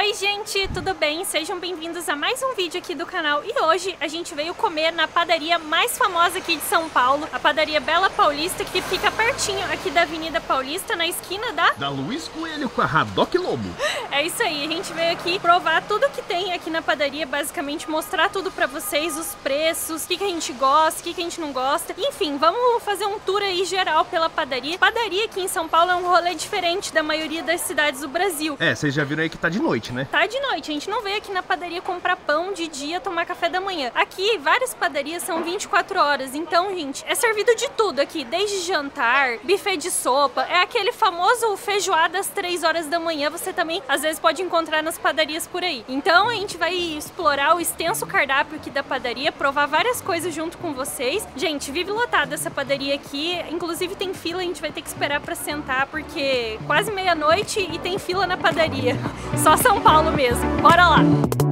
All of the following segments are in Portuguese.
Oi gente, tudo bem? Sejam bem-vindos a mais um vídeo aqui do canal. E hoje a gente veio comer na padaria mais famosa aqui de São Paulo, a padaria Bela Paulista, que fica pertinho aqui da Avenida Paulista, na esquina da Luiz Coelho com a Haddock Lobo. É isso aí, a gente veio aqui provar tudo que tem aqui na padaria, basicamente mostrar tudo pra vocês, os preços, o que a gente gosta, o que a gente não gosta. Enfim, vamos fazer um tour aí geral pela padaria. Padaria aqui em São Paulo é um rolê diferente da maioria das cidades do Brasil. É, vocês já viram aí que tá de noite, né? Tá de noite, a gente não veio aqui na padaria comprar pão de dia, tomar café da manhã. Aqui, várias padarias são 24 horas, então, gente, é servido de tudo aqui, desde jantar, buffet de sopa, é aquele famoso feijoada às 3 horas da manhã, você também, às vezes, pode encontrar nas padarias por aí. Então, a gente vai explorar o extenso cardápio aqui da padaria, provar várias coisas junto com vocês. Gente, vive lotada essa padaria aqui, inclusive tem fila, a gente vai ter que esperar pra sentar, porque quase meia-noite e tem fila na padaria. Só São Paulo mesmo. Bora lá!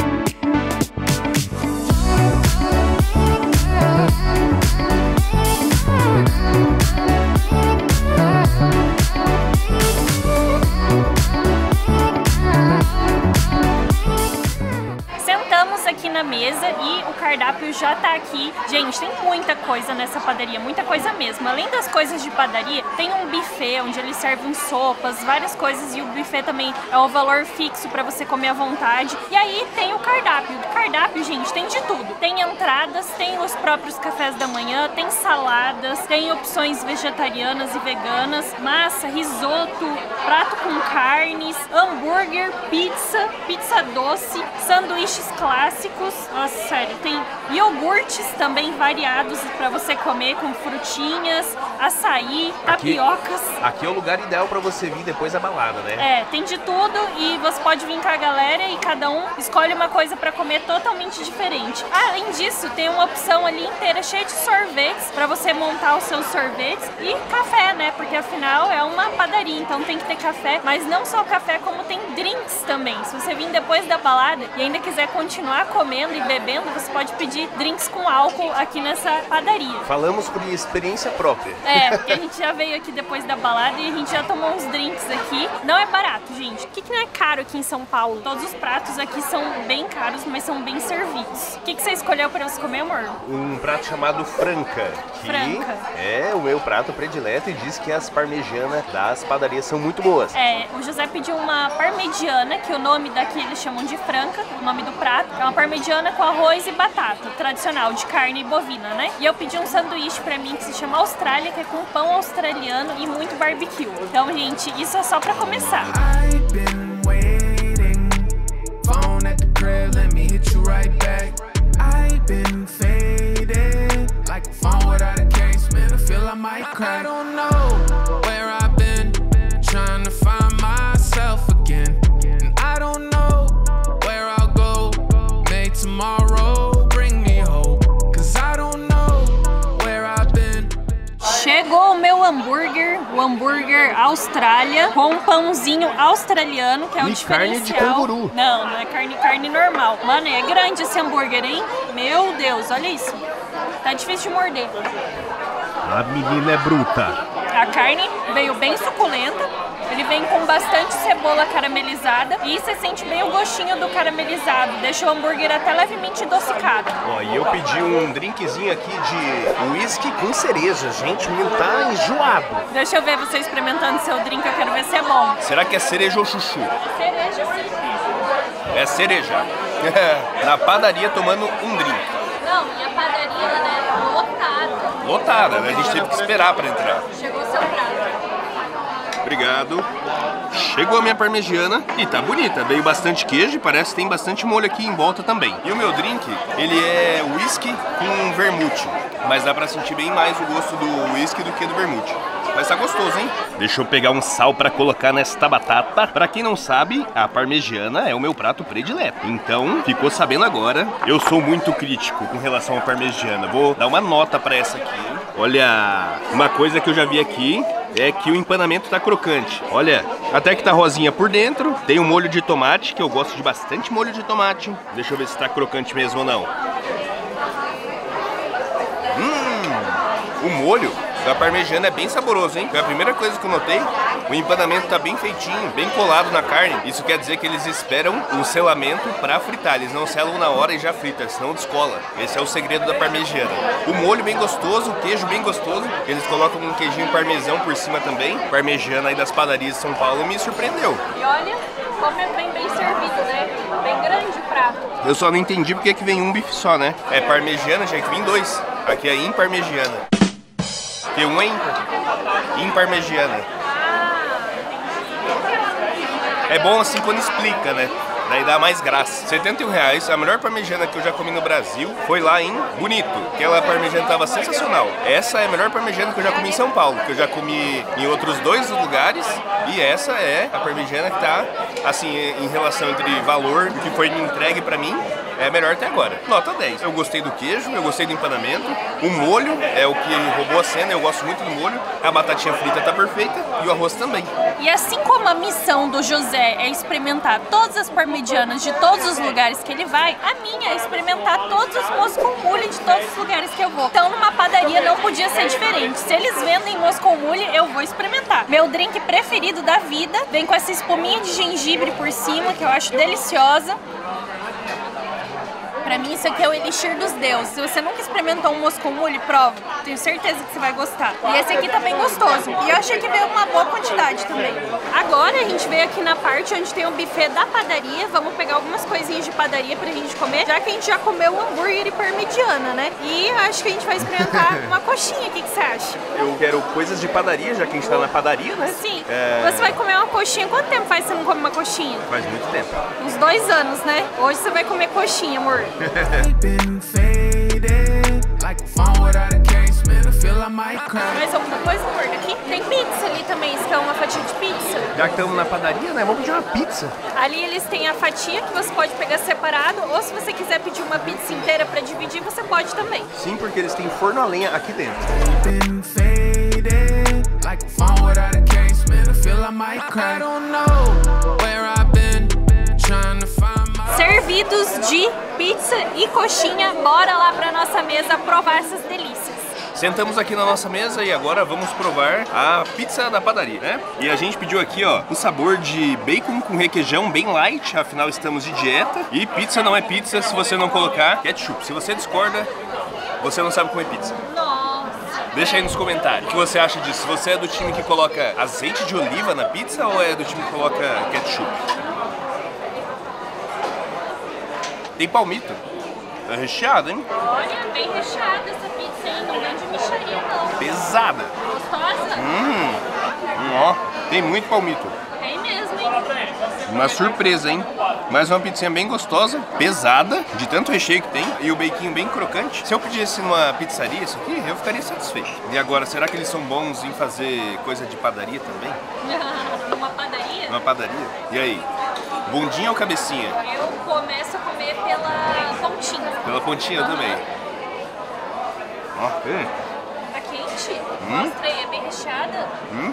Sentamos aqui na mesa e o cardápio já tá aqui. Gente, tem muita coisa nessa padaria, muita coisa mesmo. Além das coisas de padaria, tem um buffet onde eles servem sopas, várias coisas, e o buffet também é o valor fixo pra você comer à vontade. E aí tem o cardápio. O cardápio, gente, tem de tudo. Tem entradas, tem os próprios cafés da manhã, tem saladas, tem opções vegetarianas e veganas, massa, risoto, prato com carnes, hambúrguer, pizza doce, sanduíches clássicos. Nossa, sério, tem iogurtes também variados pra você comer com frutinhas, açaí, tapiocas. Aqui é o lugar ideal pra você vir depois da balada, né? É, tem de tudo e você pode vir com a galera e cada um escolhe uma coisa pra comer totalmente diferente. Além disso, tem uma opção ali inteira cheia de sorvetes pra você montar os seus sorvetes e café, né? Porque afinal é uma padaria, então tem que ter café, mas não só café, como tem drinks também. Se você vir depois da balada e ainda quiser continuar comendo e bebendo, você pode pedir drinks com álcool aqui nessa padaria. Falamos por experiência própria. É, porque a gente já veio aqui depois da balada e a gente já tomou uns drinks aqui. Não é barato, gente. O que não é caro aqui em São Paulo? Todos os pratos aqui são bem caros, mas são bem servidos. O que você escolheu para você comer, amor? Um prato chamado franca, que é o meu prato predileto e diz que as parmegianas das padarias são muito boas. É, o José pediu uma parmegiana, que o nome daqui eles chamam de franca, o nome do prato. É uma parmegiana com arroz e batata, tradicional, de carne bovina, né? E eu pedi um sanduíche pra mim que se chama Austrália, que é com pão australiano e muito barbecue. Então, gente, isso é só pra começar. Chegou o meu hambúrguer, o hambúrguer Austrália, com um pãozinho australiano, que é o diferencial. Carne de canguru. Não é carne normal. Mano, é grande esse hambúrguer, hein? Meu Deus, olha isso. Tá difícil de morder. A menina é bruta. A carne veio bem suculenta. Ele vem com bastante cebola caramelizada e você sente bem o gostinho do caramelizado. Deixa o hambúrguer até levemente adocicado. Ó, e eu pedi um drinkzinho aqui de whisky com cereja. Gente, o menino tá enjoado. Deixa eu ver você experimentando seu drink, eu quero ver se é bom. Será que é cereja ou chuchu? Cereja, sim. É cereja. Na padaria tomando um drink. Não, e a padaria, né, lotada. Lotada, né? A gente teve que esperar pra entrar. Chegou o seu prato. Obrigado. Chegou a minha parmegiana e tá bonita. Veio bastante queijo e parece que tem bastante molho aqui em volta também. E o meu drink, ele é whisky com vermute. Mas dá pra sentir bem mais o gosto do whisky do que do vermute. Mas tá gostoso, hein? Deixa eu pegar um sal pra colocar nesta batata. Pra quem não sabe, a parmegiana é o meu prato predileto. Então, ficou sabendo agora. Eu sou muito crítico com relação à parmegiana. Vou dar uma nota pra essa aqui. Olha, uma coisa que eu já vi aqui é que o empanamento tá crocante. Olha, até que tá rosinha por dentro. Tem um molho de tomate, que eu gosto de bastante molho de tomate. Deixa eu ver se tá crocante mesmo ou não. O molho da parmegiana é bem saboroso, hein? Foi a primeira coisa que eu notei O empanamento tá bem feitinho, bem colado na carne. Isso quer dizer que eles esperam o selamento para fritar. Eles não selam na hora e já frita, senão descola. Esse é o segredo da parmegiana. O molho bem gostoso, o queijo bem gostoso. Eles colocam um queijinho parmesão por cima também. Parmegiana aí das padarias de São Paulo me surpreendeu. E olha como é bem servido, né? Bem grande o prato. Eu só não entendi porque que vem um bife só, né? É parmegiana, tinha que vir 2. Aqui é imparmegiana. Porque um é imparmegiana. É bom assim quando explica, né? Daí dá mais graça. R$71, a melhor parmegiana que eu já comi no Brasil foi lá em Bonito. Aquela parmegiana tava sensacional. Essa é a melhor parmegiana que eu já comi em São Paulo, que eu já comi em outros 2 lugares. E essa é a parmegiana que tá, assim, em relação entre valor e que foi entregue pra mim, é melhor até agora. Nota 10. Eu gostei do queijo, eu gostei do empanamento. O molho é o que roubou a cena, eu gosto muito do molho. A batatinha frita tá perfeita e o arroz também. E assim como a missão do José é experimentar todas as parmegianas de todos os lugares que ele vai, a minha é experimentar todos os Moscou Mule de todos os lugares que eu vou. Então numa padaria não podia ser diferente. Se eles vendem Moscou Mule, eu vou experimentar. Meu drink preferido da vida vem com essa espuminha de gengibre por cima, que eu acho deliciosa. Pra mim isso aqui é o elixir dos deuses. Se você nunca experimentou um Moscou Mule, prova. Tenho certeza que você vai gostar. E esse aqui tá bem gostoso. E eu achei que veio uma boa quantidade também. Agora a gente veio aqui na parte onde tem o buffet da padaria. Vamos pegar algumas coisinhas de padaria pra gente comer. Já que a gente já comeu hambúrguer e parmegiana, né? E acho que a gente vai experimentar uma coxinha. O que você acha? Eu quero coisas de padaria, já que a gente tá na padaria, né? Sim. Você vai comer uma coxinha. Quanto tempo faz que você não come uma coxinha? Faz muito tempo. Uns 2 anos, né? Hoje você vai comer coxinha, amor. Mais alguma coisa, amor? Aqui tem pizza ali também. Você quer uma fatia de pizza? Já que estamos na padaria, né? Vamos pedir uma pizza. Ali eles têm a fatia que você pode pegar separado, ou se você quiser pedir uma pizza inteira pra dividir, você pode também. Sim, porque eles têm forno a lenha aqui dentro. Servidos de pizza e coxinha, bora lá pra nossa mesa provar essas delícias. Sentamos aqui na nossa mesa e agora vamos provar a pizza da padaria, né? E a gente pediu aqui, ó, o sabor de bacon com requeijão bem light, afinal estamos de dieta. E pizza não é pizza se você não colocar ketchup. Se você discorda, você não sabe comer pizza. Nossa! Deixa aí nos comentários o que você acha disso. Você é do time que coloca azeite de oliva na pizza ou é do time que coloca ketchup? Tem palmito. É recheado, hein? Olha, bem recheada essa pizza, hein? Não vem de micharia, não. Pesada. Gostosa? Ó, tem muito palmito. Tem mesmo, hein? Uma surpresa, hein? Mais uma pizzinha bem gostosa, pesada, de tanto recheio que tem, e o baquinho bem crocante. Se eu pedisse numa pizzaria isso aqui, eu ficaria satisfeito. E agora, será que eles são bons em fazer coisa de padaria também? Numa padaria? Numa padaria? E aí? Bundinha ou cabecinha? Eu começo a comer pela pontinha. Pela pontinha também. Ó, Tá quente? Mostra aí, é bem recheada.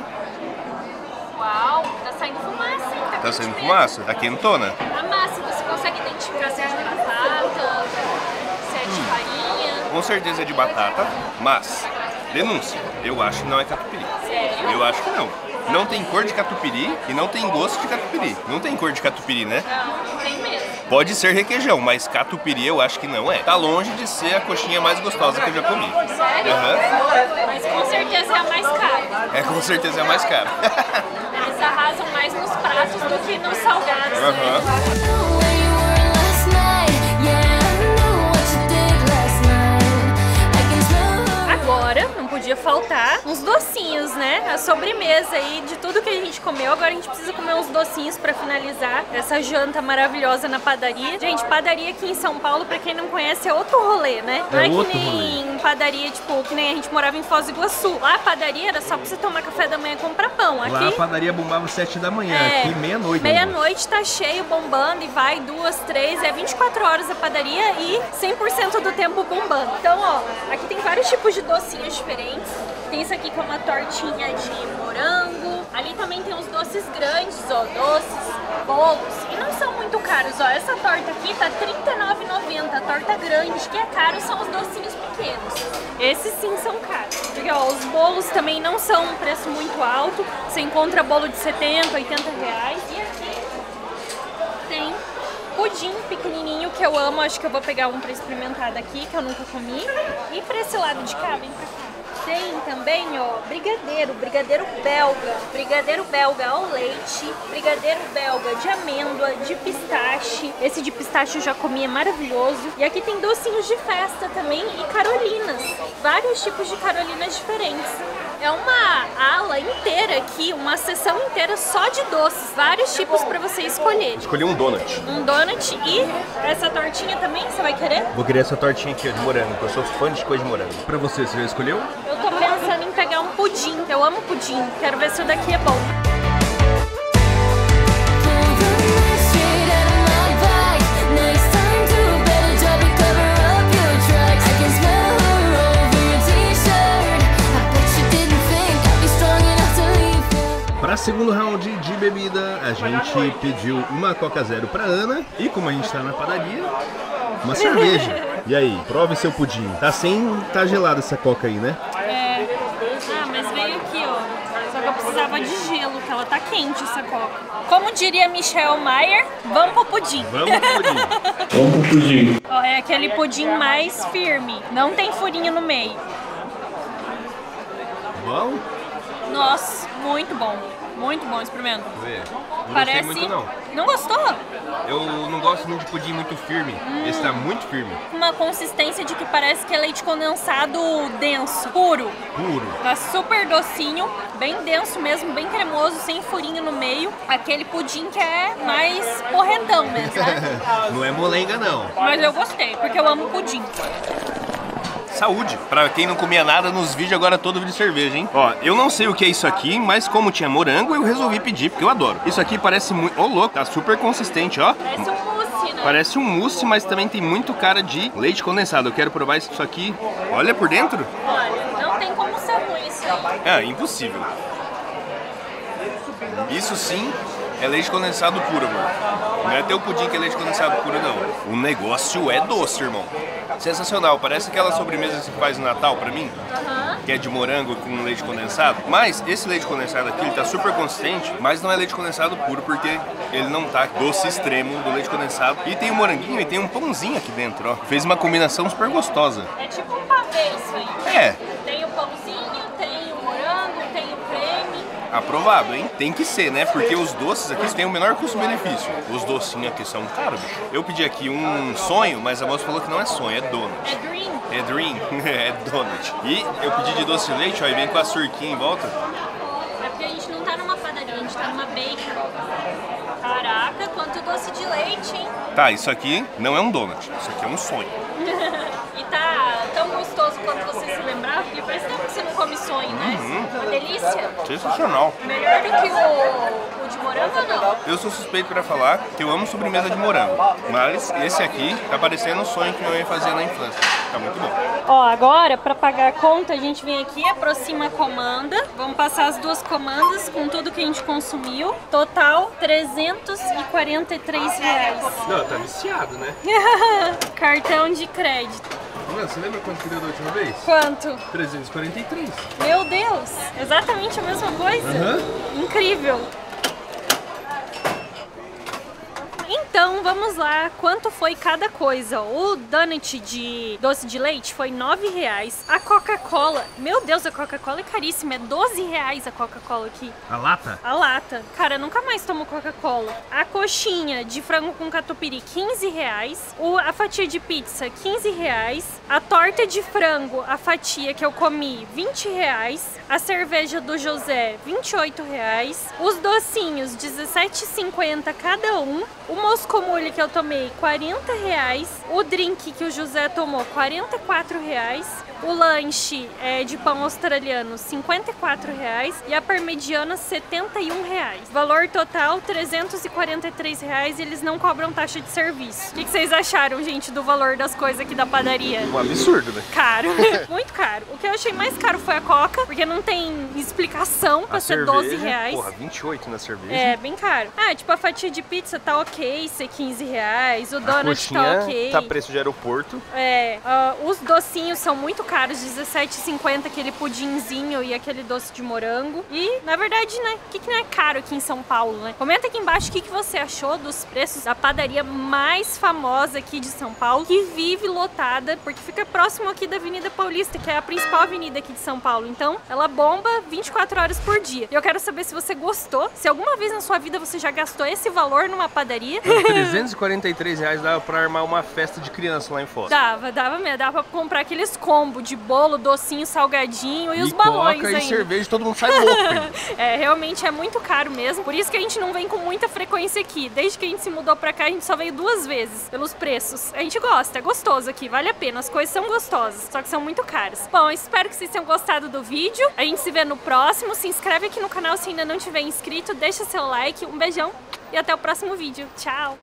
Uau, tá saindo fumaça, hein? Tá saindo fumaça? Tá quentona? A massa, você consegue identificar se é de batata, se é de farinha? Com certeza é de batata, mas, denúncia, eu acho que não é catupiry. Sério? Eu acho que não. Não tem cor de catupiry e não tem gosto de catupiry. Não tem cor de catupiry, né? Não, não tem mesmo. Pode ser requeijão, mas catupiry eu acho que não é. Tá longe de ser a coxinha mais gostosa que eu já comi. Sério? Mas com certeza é a mais cara. É, com certeza é a mais cara. Eles arrasam mais nos pratos do que nos salgados, né? Agora, não podia faltar uns docinhos, né? A sobremesa aí de tudo que a gente comeu. Agora a gente precisa comer uns docinhos pra finalizar essa janta maravilhosa na padaria. Gente, padaria aqui em São Paulo, pra quem não conhece, é outro rolê, né? Não é que nem padaria, tipo, que nem a gente morava em Foz do Iguaçu. Lá a padaria era só pra você tomar café da manhã e comprar pão. Aqui, lá a padaria bombava às 7 da manhã, aqui meia-noite. Meia-noite tá cheio, bombando, e vai 2, 3, é 24 horas a padaria e 100% do tempo bombando. Então, ó, aqui tem vários tipos de docinhos diferentes. Tem isso aqui que é uma tortinha de morango. Ali também tem uns doces grandes, ó, doces bolos e não são muito caros. Ó, essa torta aqui tá R$39,90. A torta grande, que é caro, são os docinhos pequenos. Esses sim são caros. Porque, ó, os bolos também não são um preço muito alto. Você encontra bolo de 70, 80 reais. E aqui tem pudim pequenininho que eu amo. Acho que eu vou pegar um pra experimentar daqui, que eu nunca comi. E pra esse lado de cá, vem pra cá. Tem também, ó, brigadeiro belga ao leite, brigadeiro belga de amêndoa, de pistache. Esse de pistache eu já comi, é maravilhoso. E aqui tem docinhos de festa também e carolinas, vários tipos de carolinas diferentes. É uma ala inteira aqui, uma seção inteira só de doces, vários tipos pra você escolher. Escolhi um donut. Um donut e essa tortinha também, você vai querer? Vou querer essa tortinha aqui, ó, de morango, porque eu sou fã de coisa de morango. Pra você já escolheu? Eu tô pensando em pegar um pudim, eu amo pudim, quero ver se o daqui é bom. Para segundo round de bebida, a gente pediu uma Coca Zero pra Ana e, como a gente tá na padaria, uma cerveja. E aí, prove seu pudim. Tá gelada essa Coca aí, né? É. Ah, mas veio aqui, ó. Só que eu precisava de gelo, que ela tá quente essa Coca. Como diria Michel Mayer, vamos pro pudim. Vamos pro pudim. Vamos pro pudim. Ó, é aquele pudim mais firme, não tem furinho no meio. Bom? Nossa, muito bom. Muito bom, experimenta. Vamos ver. Não Parece... gostei muito, não. Não gostou? Eu não gosto muito de pudim muito firme. Esse tá muito firme. Uma consistência de que parece que é leite condensado denso, puro. Puro. Tá super docinho, bem denso mesmo, bem cremoso, sem furinho no meio. Aquele pudim que é mais porrentão mesmo, né? Não é molenga, não. Mas eu gostei, porque eu amo pudim. Saúde. Pra quem não comia nada nos vídeos, agora todo vídeo de cerveja, hein? Ó, eu não sei o que é isso aqui, mas como tinha morango, eu resolvi pedir, porque eu adoro. Isso aqui parece muito... Ô, louco, tá super consistente, ó. Parece um mousse, né? Parece um mousse, mas também tem muito cara de leite condensado. Eu quero provar isso aqui. Olha por dentro. Olha, não tem como ser ruim isso aí. É, impossível. Isso sim é leite condensado puro, amor. Não é teu pudim que é leite condensado puro, não. O negócio é doce, irmão. Sensacional. Parece aquela sobremesa que você faz no Natal pra mim. Que é de morango com leite condensado. Mas esse leite condensado aqui, ele tá super consistente, mas não é leite condensado puro, porque ele não tá doce extremo do leite condensado. E tem um moranguinho e tem um pãozinho aqui dentro, ó. Fez uma combinação super gostosa. É tipo um pavê isso aí. É. Tem o pãozinho, tem o morango, tem o creme. Aprovado, hein? Tem que ser, né? Porque os doces aqui têm o menor custo-benefício. Os docinhos aqui são caros, bicho. Eu pedi aqui um sonho, mas a moça falou que não é sonho, é donut. É dream. É dream, é donut. E eu pedi de doce de leite, ó, e vem com a surquinha em volta. É porque a gente não tá numa padaria, a gente tá numa baker. Caraca, quanto doce de leite, hein? Tá, isso aqui não é um donut, isso aqui é um sonho. E tá tão gostoso quanto você se lembrar, porque faz tempo que você não come sonho, né? Uma delícia. Sensacional. Melhor do que o de morango ou não? Eu sou suspeito pra falar que eu amo sobremesa de morango, mas esse aqui tá parecendo um sonho que minha mãe fazia na infância. Tá muito bom. Ó, agora pra pagar a conta a gente vem aqui, aproxima a comanda. Vamos passar as duas comandas com tudo que a gente consumiu. Total R$343. Não, tá viciado, né? Cartão de crédito. Mano, você lembra quanto que deu da última vez? Quanto? 343. Meu Deus, exatamente a mesma coisa? Incrível. Então, vamos lá, quanto foi cada coisa? O donut de doce de leite foi R$9. A Coca-Cola, meu Deus, a Coca-Cola é caríssima, é R$12 a Coca-Cola aqui. A lata? A lata. Cara, eu nunca mais tomo Coca-Cola. A coxinha de frango com catupiry, R$15. A fatia de pizza, R$15. A torta de frango, a fatia que eu comi, R$20. A cerveja do José, R$28. Os docinhos, R$17,50 cada um. O moço arroz com molho que eu tomei, R$40. O drink que o José tomou, R$44. O lanche de pão australiano, R$54. E a parmegiana, R$71. Valor total, R$343. E eles não cobram taxa de serviço. O que vocês acharam, gente, do valor das coisas aqui da padaria? Um absurdo, né? Caro. Muito caro. O que eu achei mais caro foi a Coca, porque não tem explicação pra ser R$12. Porra, 28 na cerveja. É, bem caro. Ah, tipo, a fatia de pizza tá ok, ser R$15. O donut tá ok. Tá preço de aeroporto. Os docinhos são muito caros, R$17,50 aquele pudinzinho e aquele doce de morango. E, na verdade, né, o que não é caro aqui em São Paulo, né? Comenta aqui embaixo o que você achou dos preços da padaria mais famosa aqui de São Paulo, que vive lotada, porque fica próximo aqui da Avenida Paulista, que é a principal avenida aqui de São Paulo. Então, ela bomba 24 horas por dia. E eu quero saber se você gostou, se alguma vez na sua vida você já gastou esse valor numa padaria. R$343 dava pra armar uma festa de criança lá em Foz. Dava mesmo. Dava pra comprar aqueles combos de bolo, docinho, salgadinho e os balões coca ainda. E cerveja, todo mundo sai louco. Realmente é muito caro mesmo. Por isso que a gente não vem com muita frequência aqui. Desde que a gente se mudou pra cá, a gente só veio 2 vezes, pelos preços. A gente gosta, é gostoso aqui, vale a pena. As coisas são gostosas, só que são muito caras. Bom, espero que vocês tenham gostado do vídeo. A gente se vê no próximo. Se inscreve aqui no canal se ainda não tiver inscrito. Deixa seu like. Um beijão e até o próximo vídeo. Tchau!